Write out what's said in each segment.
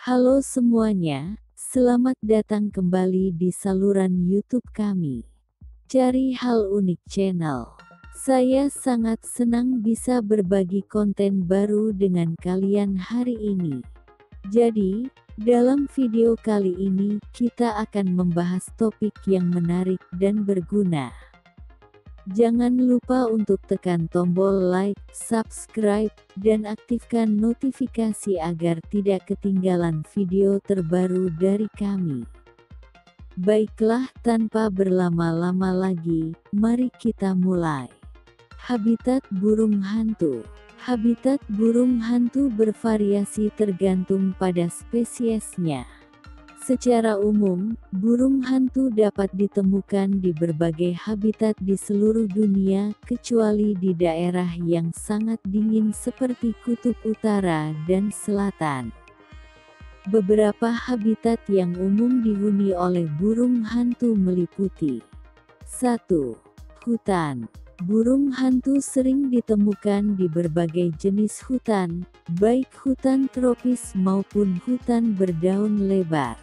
Halo semuanya, selamat datang kembali di saluran YouTube kami. Cari Hal Unik Channel. Saya sangat senang bisa berbagi konten baru dengan kalian hari ini. Jadi, dalam video kali ini kita akan membahas topik yang menarik dan berguna. Jangan lupa untuk tekan tombol like, subscribe, dan aktifkan notifikasi agar tidak ketinggalan video terbaru dari kami. Baiklah, tanpa berlama-lama lagi, mari kita mulai. Habitat burung hantu. Habitat burung hantu bervariasi tergantung pada spesiesnya. Secara umum, burung hantu dapat ditemukan di berbagai habitat di seluruh dunia, kecuali di daerah yang sangat dingin seperti Kutub Utara dan Selatan. Beberapa habitat yang umum dihuni oleh burung hantu meliputi 1. Hutan. Burung hantu sering ditemukan di berbagai jenis hutan, baik hutan tropis maupun hutan berdaun lebar.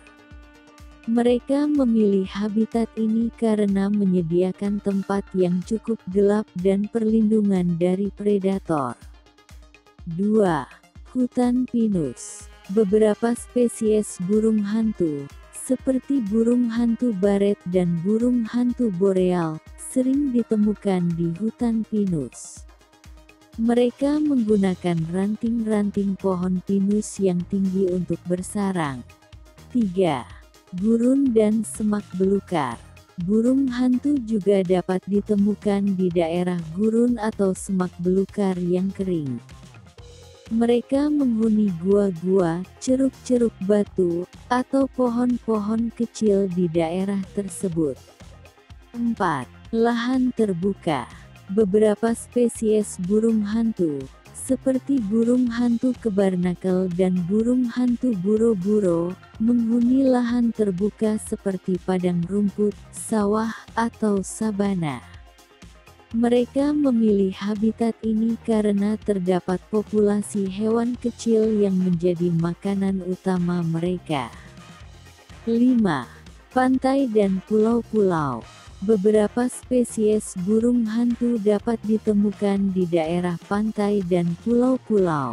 Mereka memilih habitat ini karena menyediakan tempat yang cukup gelap dan perlindungan dari predator. 2. Hutan pinus. Beberapa spesies burung hantu, seperti burung hantu baret dan burung hantu boreal, sering ditemukan di hutan pinus. Mereka menggunakan ranting-ranting pohon pinus yang tinggi untuk bersarang. 3. Gurun dan semak belukar. Burung hantu juga dapat ditemukan di daerah gurun atau semak belukar yang kering. Mereka menghuni gua-gua, ceruk-ceruk batu, atau pohon-pohon kecil di daerah tersebut. 4. Lahan terbuka. Beberapa spesies burung hantu, seperti burung hantu kebarnakel dan burung hantu buro-buro, menghuni lahan terbuka seperti padang rumput, sawah, atau sabana. Mereka memilih habitat ini karena terdapat populasi hewan kecil yang menjadi makanan utama mereka. 5. Pantai dan pulau-pulau. Beberapa spesies burung hantu dapat ditemukan di daerah pantai dan pulau-pulau.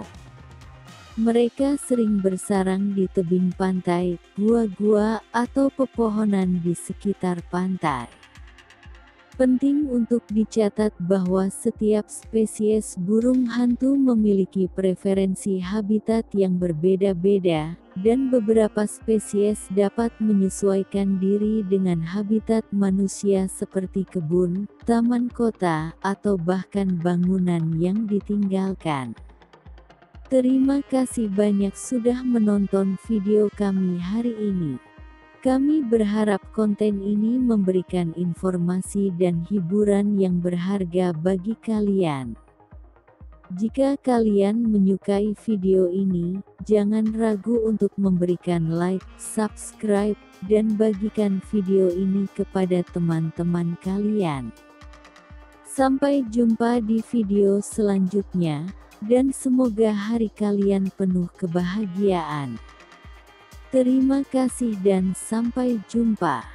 Mereka sering bersarang di tebing pantai, gua-gua, atau pepohonan di sekitar pantai. Penting untuk dicatat bahwa setiap spesies burung hantu memiliki preferensi habitat yang berbeda-beda, dan beberapa spesies dapat menyesuaikan diri dengan habitat manusia seperti kebun, taman kota, atau bahkan bangunan yang ditinggalkan. Terima kasih banyak sudah menonton video kami hari ini. Kami berharap konten ini memberikan informasi dan hiburan yang berharga bagi kalian. Jika kalian menyukai video ini, jangan ragu untuk memberikan like, subscribe, dan bagikan video ini kepada teman-teman kalian. Sampai jumpa di video selanjutnya, dan semoga hari kalian penuh kebahagiaan. Terima kasih dan sampai jumpa.